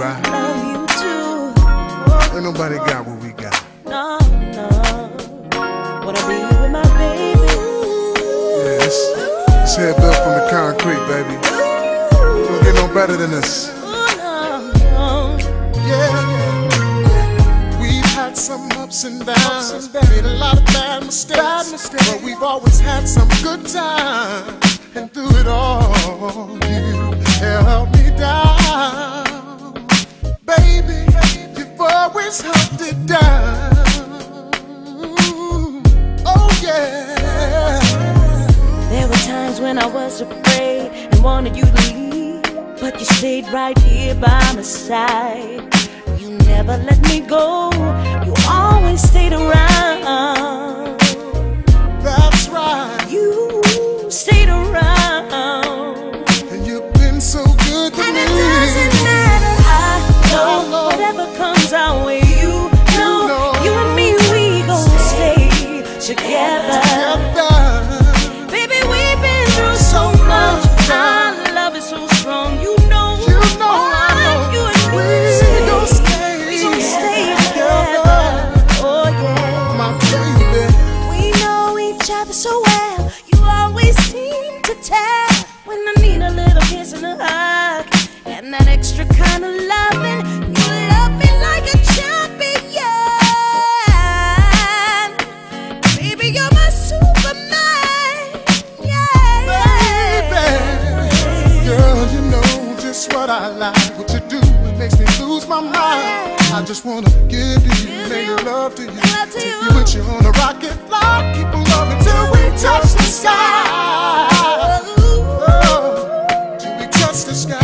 right? Love you too. Ain't nobody got what we got. No, no. Wanna be with my baby. Yeah, it's head built from the concrete, baby. Don't get no better than this. Yeah, we've had some ups and downs, made a lot of bad mistakes, but we've always had some good times. And through it all, you held me down, baby. You've always held it down. Oh yeah. There were times when I was afraid and wanted you to leave, but you stayed right here by my side. You never let me go. You always stayed around. That's right. You stayed around. And you've been so good to and me. It doesn't matter. I know whatever comes our way. You know, you and me, we gon' stay together. Baby, we've been through so much. Our love is so strong. You know, you and me gon' stay together. Oh yeah, My baby. we know each other so well. You always seem to tell when I need a little kiss and a hug, and that extra kind of loving. You love me like a champion. Baby, you're my Superman. Yeah, Baby, girl, you know just what I like. What you do, it makes me lose my mind. I just wanna give to you, make love to you, take you with you on a rocket flight. Keep on loving till we touch the sky. Oh, till we touch the sky.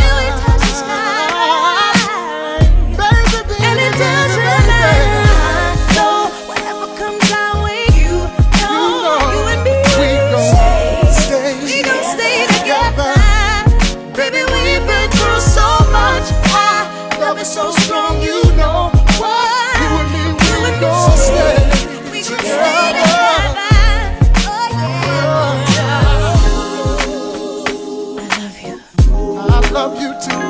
Baby, baby, and it doesn't baby, matter. So whatever comes our way, you know, you and me, we gon' stay together. Baby, we've been through so much. Our love is so strong, you know what? You and me, we gon' stay together. Oh yeah. I love you. I love you too.